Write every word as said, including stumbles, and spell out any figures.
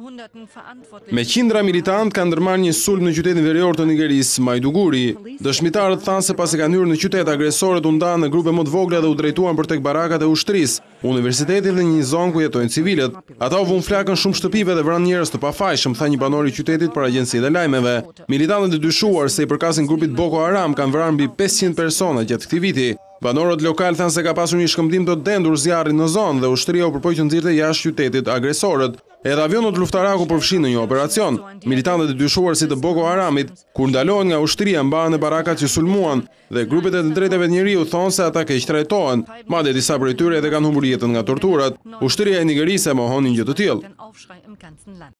Me qindra militant kanë ndërmarrë një sulm në qytetin verior të Nigerisë, Maiduguri. Dëshmitarët thanë se pasi kanë hyrë në qytet, agresorët u ndanë në grupe më të vogla dhe u drejtuan për tek barakat e ushtrisë, universitetit dhe një zonë ku jetojnë civilët. Ata u vun flakën shumë shtëpive dhe vranë njerëz të pafajshëm, tha një banor i qytetit për agjencitë e lajmeve. Militantët e dyshuar se i përkasin grupit Boko Haram kanë vrarë mbi pesëqind persona gjatë këtij viti. Banorët lokal thanë se ka pasur një shkëmbim të dendur zjarri në zonë dhe ushtria u përpoi që nxirrte jashtë qytetit agresorët. Edhe avionët luftaraku përfshin në një operacion. Militantët e dyshuar si të Boko Haramit, kur ndalohen nga ushtria, mbahen në barakat që sulmuan dhe grupet e të drejtave të njeriut thonë se ata keq trajtohen. Madje disa prej tyre edhe kanë humbur jetën nga torturat. Ushtria e Nigerisë e mohon një gjë të tillë.